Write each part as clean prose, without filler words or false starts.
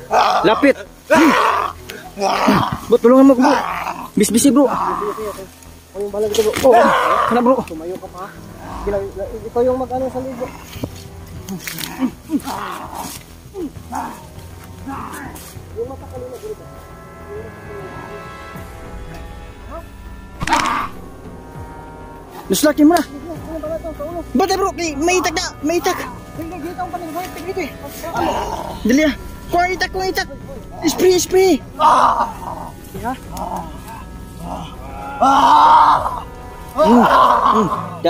Lapit. Bro, tulungan mo bro. Bis-bisi bro. Ang balag ito bro. Oh, Kana bro. tumayo ka pa. Ikaw yung mag-ano sa ligo. Yung mata kanina bro. Luslakin mo na. Ano ba ito? Sa ulo. Bata bro, may itak na. May itak. Hindi, dito ang panig. Hoy, tigito eh. Dali ah. Kuha itak, kuha itak. Spray, spray. Ha? Da.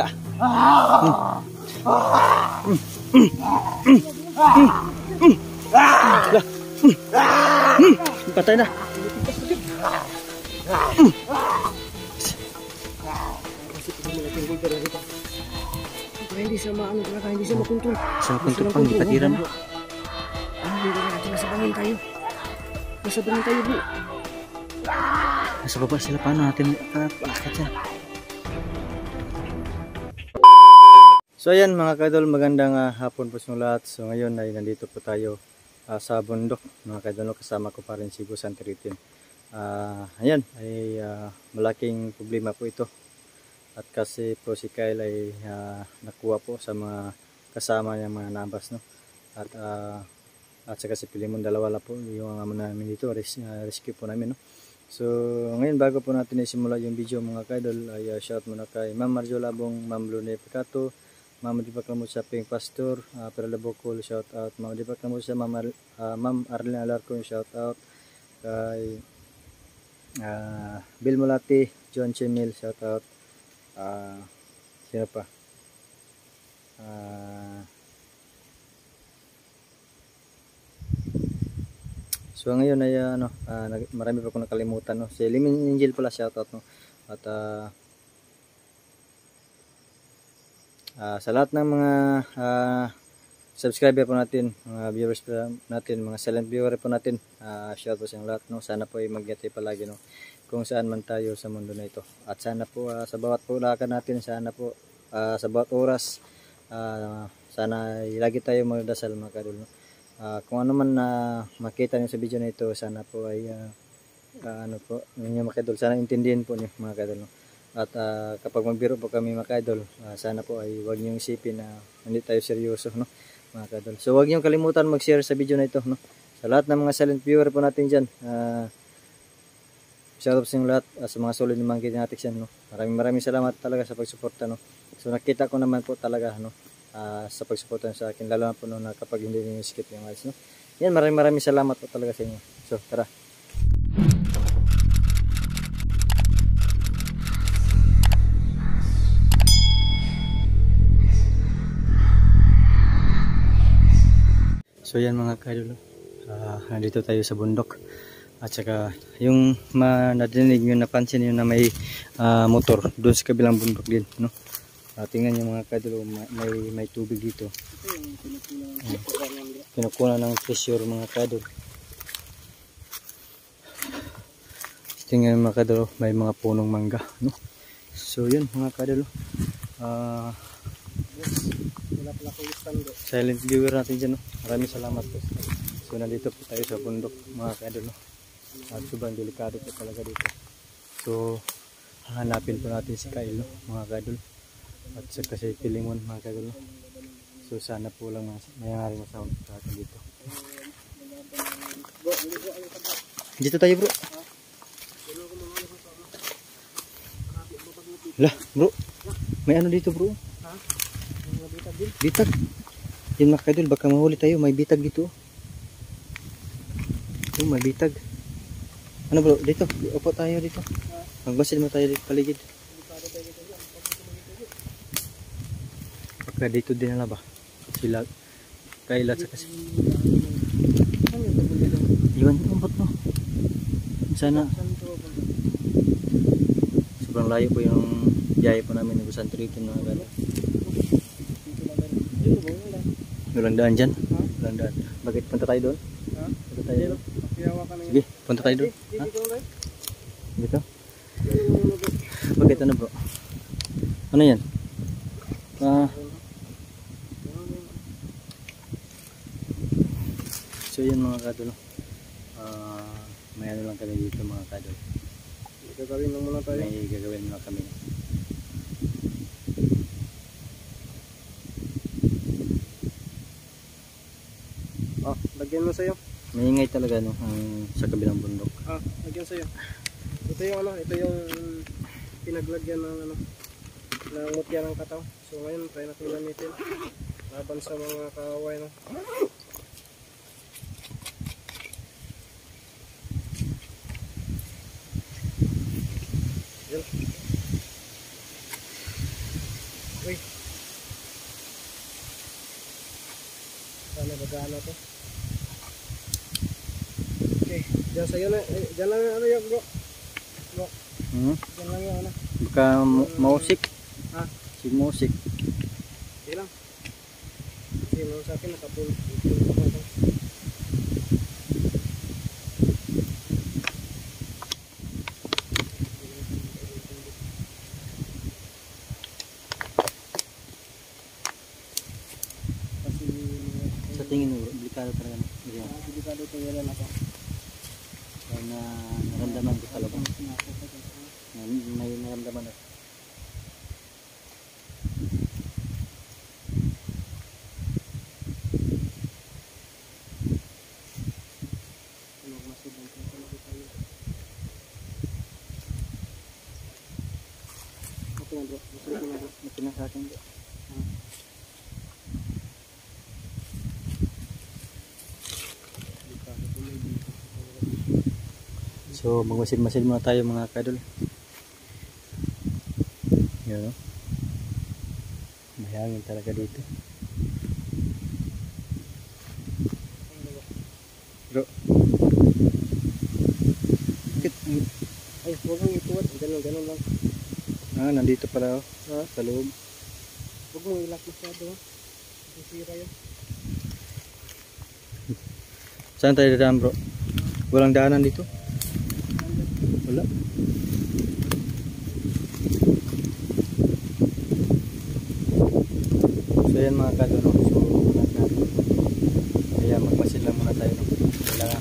Patay na. Hindi siya maano talaga, hindi siya makontrol. Sa kontrol pang ipatiran bro. Hindi ko natin nasa bangin tayo. Nasa bangin tayo bro. Nasa baba sila, paano natin akit yan? So ayan mga kadol, magandang hapon po sa lahat. So ngayon ay nandito po tayo sa bundok mga kadol, kasama ko pa rin si Boss Antiritin. Ayan ay malaking problema po ito. At kasi po si Kyle ay nakuha po sa mga kasama niya mga nabas, no? At saka si Pilimon, dalawa lang po yung namin dito, rescue po namin, no? So ngayon bago po natin isimula yung video mga kaidol ay shout muna kay Ma'am Marjola Labong, Ma'am Lune Picato, Ma'am Dipak Lamot sa Ping Pastor, Perla Bocol, shout out, Ma'am Dipak Lamot sa Ma'am Arlene Alarco, shout out kay Bill Mulati, John Chemil, shout out. Sino pa? So ngayon ay marami pa akong nakalimutan, no? Si Limin Angel pala, shoutout, no? At sa lahat ng mga subscriber po natin, mga viewers po natin, mga silent viewer po natin, shout po sa lahat, no? Sana po ay mag-ingat palagi, no? Kung saan man tayo sa mundo na ito. At sana po sa bawat lakad natin, sana po sa bawat oras, sana lagi tayo magdasal mga kadol, no? Kung ano man makita niyo sa video na ito, sana po ay ano po ninyo mga kadol, sana intindihin po niyo mga kadol, no? At kapag magbiro po kami mga kadol, sana po ay huwag niyo isipin na hindi tayo seryoso, no mga kadol. So huwag niyo kalimutan mag-share sa video na ito, no? Sa lahat ng mga silent viewer po natin diyan, shoutout sa lahat, sa mga solid ng mga kinetics yan, no? Maraming salamat talaga sa pagsuporta, no? So nakita ko naman po talaga, no, sa pagsuporta sa akin, lalo na po no, na kapag hindi niyo skip yung ads, no? Yan, maraming salamat po talaga sa inyo. So tara. So yan mga kaidol, nandito tayo sa bundok. At saka yung nadinig nyo, napansin nyo na may motor doon sa kabilang bundok din, no? Tingnan nyo mga kadol, may tubig dito. Kinukuha ng pressure mga kadol. Tingnan nyo mga kadol, may mga punong mangga, no? So yun mga kadol, silent viewer natin dyan, no? Maraming salamat po. So nandito po tayo sa bundok mga kadol, no? At sobrang delikado po talaga dito. So hahanapin po natin si Kyle, no, mga kadol. At saka si Pilimon mga kadol, no? So sana po lang mayroong masound sa atin dito. Dito tayo bro. Lah bro, may ano dito bro? Bitag. Yan mga kadol, baka mahuli tayo, may bitag dito. Oh, may bitag. Ano bro, dito, upo tayo dito. Magbasid mo tayo dito paligid. Baka dito din na ba? Sila, Kayla sa kasi. Iwan yung umpot mo. Sana. Sobrang layo po yung biyahe po namin ng Boss Antiritin mga gano'n. Walang daan dyan? Walang daan. Bakit punta tayo doon? Punta tayo doon. Sige, punta tayo doon. Ha? Dito? Bakit ano bro? Ano yan? So yun mga kadol. may ano lang kami dito mga kadol. Gagawin lang muna tayo. May gagawin muna kami. Lagyan mo sa'yo. Maingay talaga no, sa kabilang bundok. Lagyan sa'yo. Ito yung ano, ito yung pinaglagyan ng ano, ng mutya ng kataw. So ngayon try natin gamitin laban sa mga kaaway no. Yan. Uy. Sana bagana to. Okay, dyan sa'yo na, dyan lang ano yung bro. Dyan lang yung ano. Baka mausik. Si musik. Okay lang. Kasi naman sa akin nakapul. Sa tingin mo, delikado talaga. Delikado ito yan ako. Na naramdaman ko talaga. May naramdaman ako. Sa akin bro. So magmasid-masid muna tayo mga kadol. Yan o. Mahangin talaga dito. Bro. Ay, huwag mong ituwad. Ganun lang. Nandito pala oh. Sa loob. Huwag mong ilak masyado. Sisira yun. Saan tayo dadaan bro? Walang daanan dito? Wala. So yan mga kadol. So kaya magmasid lang muna tayo. Wala nga.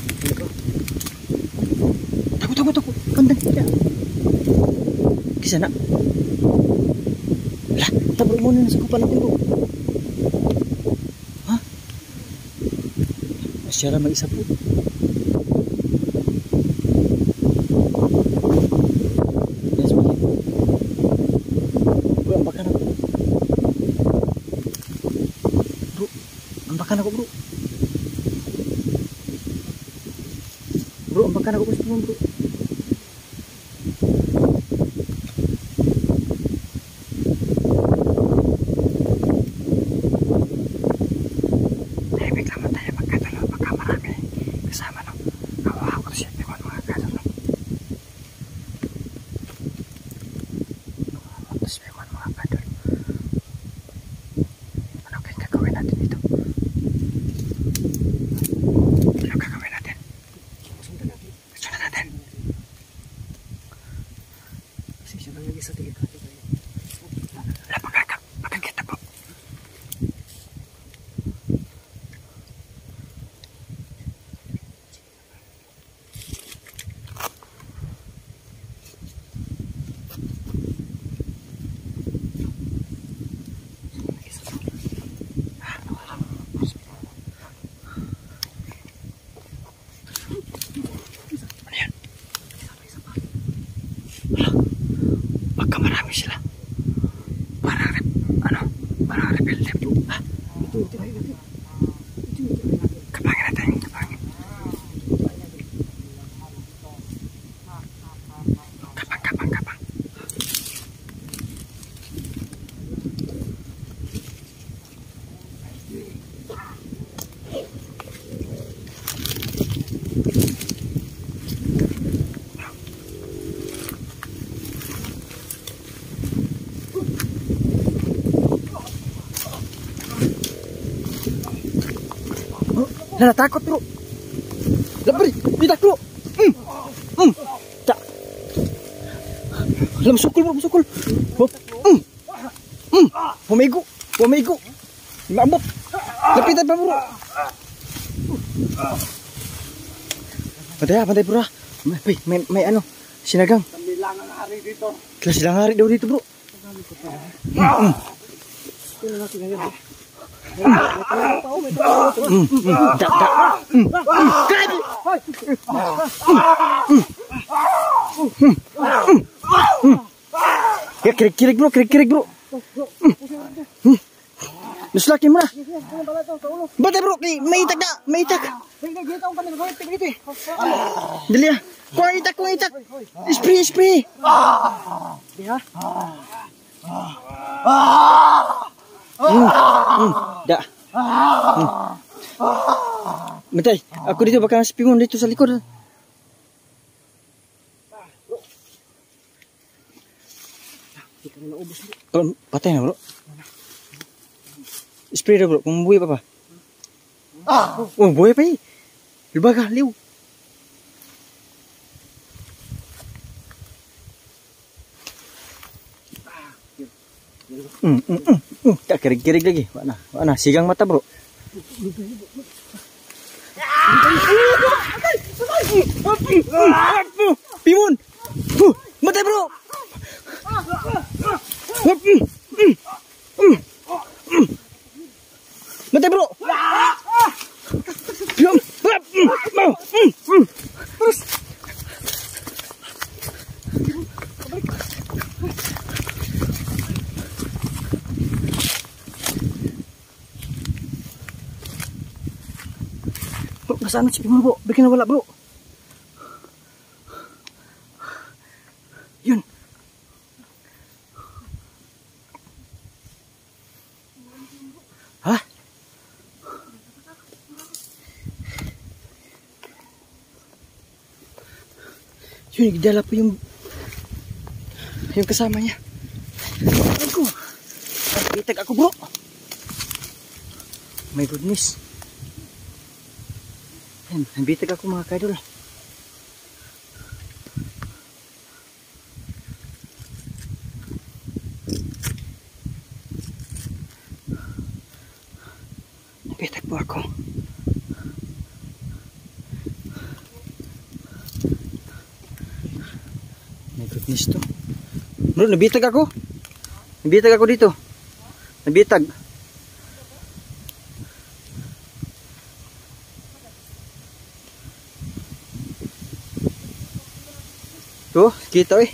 Takot. Kandang kita. Kisa na. Wala. Tabro muna nasa kupan natin bro. Ha? Masyara mag-isa po. Yes, bro. Bro, ambakan ako. Bro, ambakan ako bro. Bro, ambakan ako bro. Bro. Baka marami sila. Parang rebelde bro. Kapangin natin. Kapang. Natakot bro. Labri, bidak bro. Tak. Alam sukul bro, sukul. Pumego. Maabot. Lapitan pa bro. Pantay bro. May ano, sinagang. Kambilangan hari dito. Kaya silang hari daw dito bro. Tingnan natin ngayon. Grabe! Ya, kirig bro. Nuslakin mo na. Batay bro, may itak na. Dali ah. Kuha itak. Spray. Diha? Da. Matay, aku dito baka spingon dito sa likod. Hindi kami naubos bro. Patay na bro. Spray na bro, kung buhay pa. Oh, buhay pa eh. Lubaga, liw. Tak kirig lagi. Mana? Sigang mata bro. Pimun. Mata bro. Mata bro. Terus. Bro, nasaan si Pimun bro? Bikin nawala bro. Yun. Hah? Yun, nagdala po yung kasama niya. Ako. Bitag ako bro. My goodness. Yan, nabitag ako mga kaidol. Nabitag po ako. My goodness to. Bro, nabitag ako. Nabitag ako dito. Nabitag. Tuh, kita eh.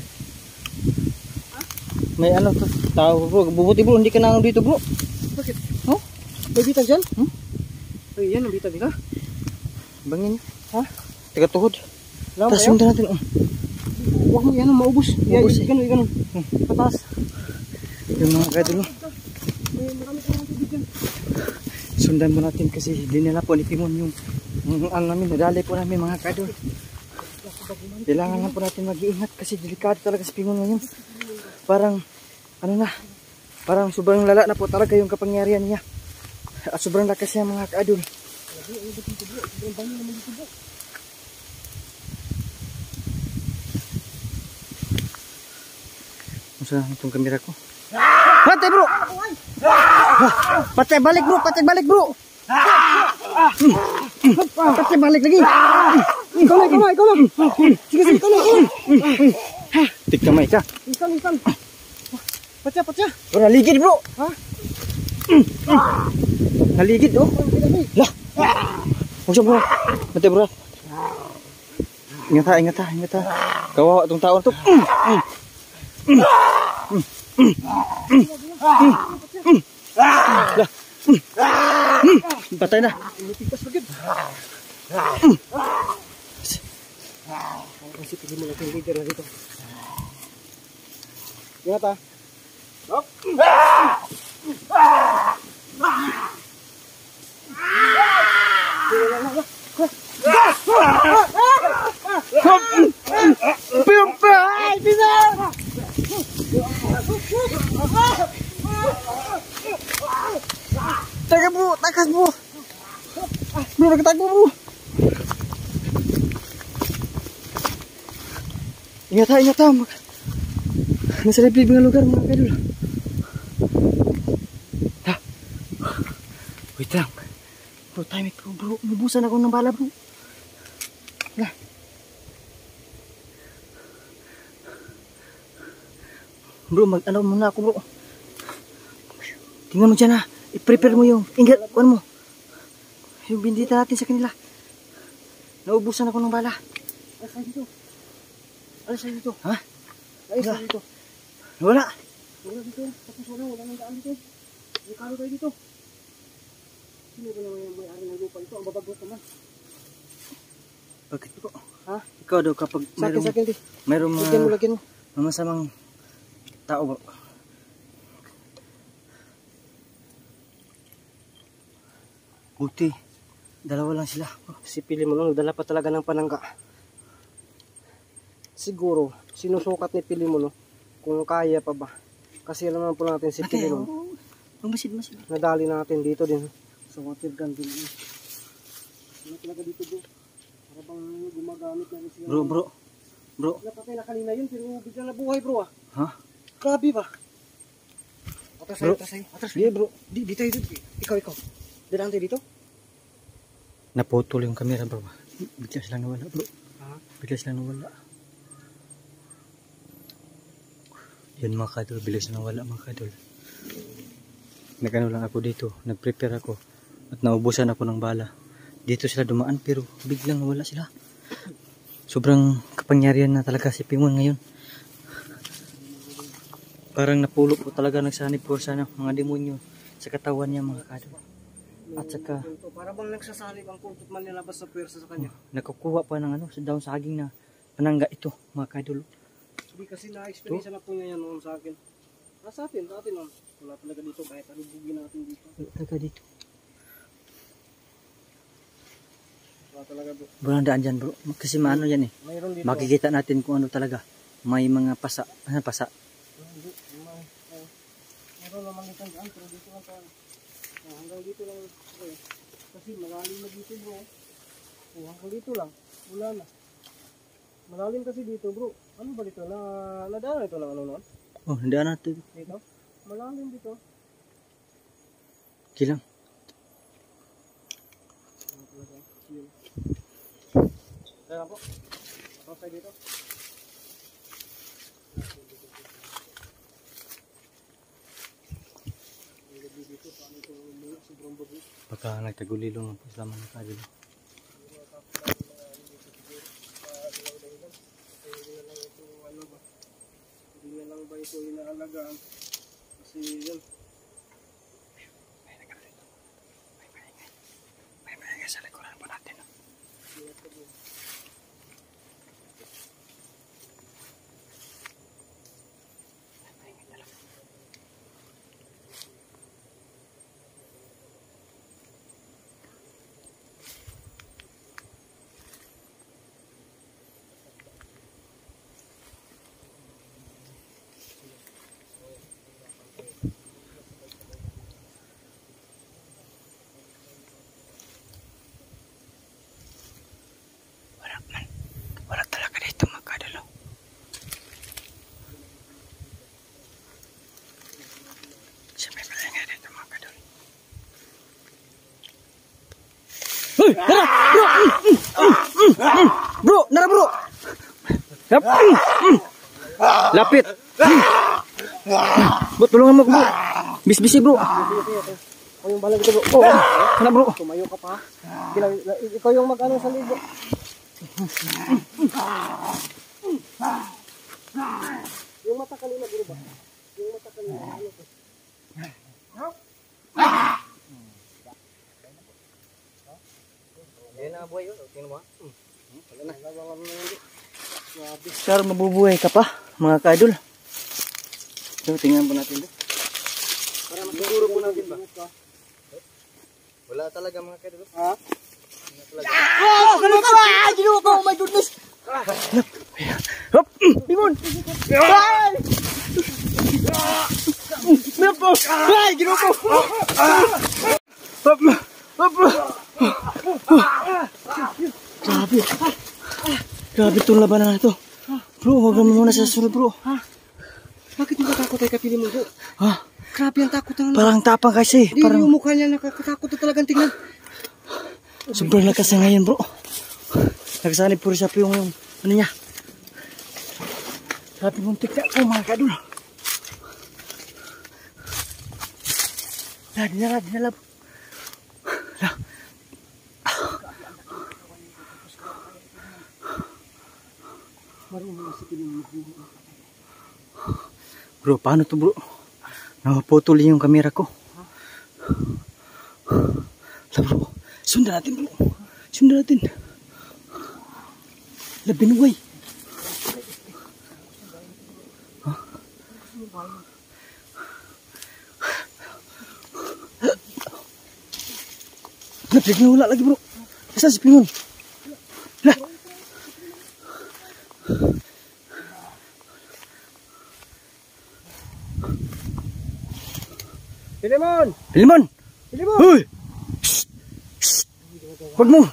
May ano to? Tao bro, bubuti bro, hindi ka na dito bro. Bakit? Oh? May bitag dyan? Ay, yan ang bitag nila. Bangin. Ha? Taga tuhod. Alam Tapos kayo? sundan natin. Huwag mo yan, maubos. Maubos eh. Ganun. Pataas. Yung mga kaidol. May marami pa naman tubig dyan. Sundan mo natin kasi dinala po ni Pimun yung ano namin, nadali po namin mga kaidol. Kailangan lang po natin mag-iingat kasi delikado talaga si Pimun ngayon. Parang, ano na, parang sobrang lala na po talaga yung kapangyarihan niya. At sobrang lakas niya mga kaidol. Masa itong kamera ko? Patay bro! Patay balik bro! Patay balik bro! Patay balik lagi! Ikaw lang! Sige, ikaw lang! Tik kamay ka! Ikan! Patya! Oh, naligid bro! Ha? Naligid oh! Lah! Huwag siya bro! Patay bro! Ingat ha! Kawawa itong taon to! Lah! Patay na! Tikas bagid. Kasi pili mo natin leader na dito. Ingat ha. Hop! Ay, bisa! Taga bro, takas bro. Bro, nagtago bro. Ingat ha. Nasa liblib ng lugar mga kaidol. Ha? Wait lang. Bro, timing ko bro. Nubusan ako ng bala bro. Bro, mag-ano muna ako bro. Tingnan mo dyan ha. I-prepare mo yung ingat. Kuhan mo. Yung bindita natin sa kanila. Naubusan ako ng bala. Alas tayo dito. Alas tayo dito. Ha? Alas tayo dito. Wala. Wala dito. Tapos wala nang daan dito. May karo tayo dito. Sino ba naman yung may-ari ng lupa ito? Ang babagot naman. Bakit po? Ha? Ikaw daw kapag Sakin di. mayroong Lagyan mo. mga masamang tao bro. Buti. Dalawa lang sila. Si Pili mo nung dala pa talaga ng panangga. Siguro, sinusukat ni Pili mo no, kung kaya pa ba. Kasi alam naman po natin si Pili mo. Masid. Nadali natin dito din. Sa water gun din. Ano talaga dito bro? Para bang gumagamit na rin sila. Bro. Napatay na kanina yun pero biglang nabuhay bro ah. Ha? Grabe ba? Atras Bro. sa'yo. Di bro. Di tayo dito. Ikaw. Dadaan tayo dito? Naputol yung camera bro. Bigla silang nawala bro. Ha? Bigla silang nawala. Yan mga kadol. Bigla silang nawala mga kadol. Nagano lang ako dito. Nag-prepare ako. At naubusan ako ng bala. Dito sila dumaan pero biglang nawala sila. Sobrang kapangyarihan na talaga si Pimon ngayon. Parang napulo po talaga nagsanib po sa mga demonyo sa katawan niya mga kadol. At saka para bang nagsasalib ang kultot man nilabas sa pwersa sa kanya. Nakukuha pa ng ano, sa daon saging na panangga ito mga kadol. Hindi kasi na-experience na po niya yan noon sa akin. Sa atin noon. Wala talaga dito kahit alubugin natin dito. Wala talaga dito. Wala talaga bro. Walang daan dyan bro. Kasi maano yan eh. Mayroon dito. Makikita natin kung ano talaga. May mga pasa. Ano pasa? Mayroon naman dito dyan pero dito lang tayo. Hanggang dito lang bro. Kasi malalim na dito bro. Hanggang dito lang. Wala na. Malalim kasi dito bro. Ano ba dito? Nadaan ito ng ano noon? Oh, daan natin. Dito? Malalim dito. Kilang. Kaya po. Ako tayo dito. Baka nagtagulilong po sila mga kadol. Hindi na lang ba ito inaalagaan? Kasi yun. May maingay sa likuran po natin. Wala talaga dito mga kadol. Siya may maingay dito mga kadol. Hey! Bro! Nara bro! Lapit! Bro, tulungan mo ko bro! Bis-bisi bro! Ikaw yung bahala dito bro. Oh, kana bro! Tumayo ka pa. Ikaw yung mag-ano sa libo. Yung mata kanina bro ba? Yung mata kanina ano ko? Yan na buhay yun. Tingnan mo ha. Wala na. Wala na yun. Grabe. Sir, mabubuhay ka pa mga kadol. So, tingnan po natin. Para masiguro po natin ba? Wala talaga mga kadol. Ha? Oh, ganun ka! Ginawa ko! Oh my goodness! Hop! Pimon! Ay! Napo! Ay! Ginawa ko! Hop! Hop! Grabe! Grabe itong labanan na ito. Bro, huwag mo muna sa sunod bro. Bakit yung katakot ay kapili mo bro? Ha? Grabe ang takot ang Parang tapang kasi. Hindi Parang yung mukha niya nakakatakot na talagang tingnan. sobrang lakas na ngayon bro. nagsanib puro siya yung ano niya. Sabi muntik na ako mga kadol. Dinala. Bro, paano to bro? Naputol yung kamera ko. Bro, sundan natin bro. Sundan natin. Binuway. Wala lagi bro. Isa si Pingon. Lah. Pilimon. Hoy. Huwag mo.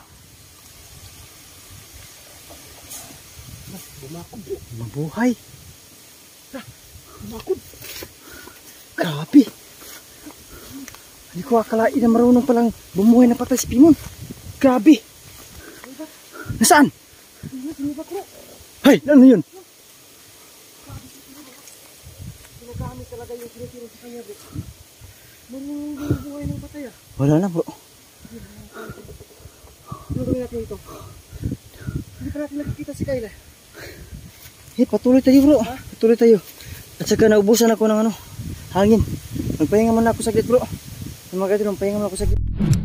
Mabuhay. Grabe. Hindi ko akalain na marunong palang bumuhay na patay si Pimon. Grabe. Nasaan? Hay, ano yun? Ginagamit talaga yung sinitiro sa kanya bro. Marunong buhay ng patay ah. Wala na bro. Ano gawin natin ito? Hindi pa natin nakikita si Kayla. Patuloy tayo bro. Patuloy tayo. At saka naubusan ako ng hangin. Magpahinga muna ako saglit bro. Mga kadol, magpahinga muna ako saglit.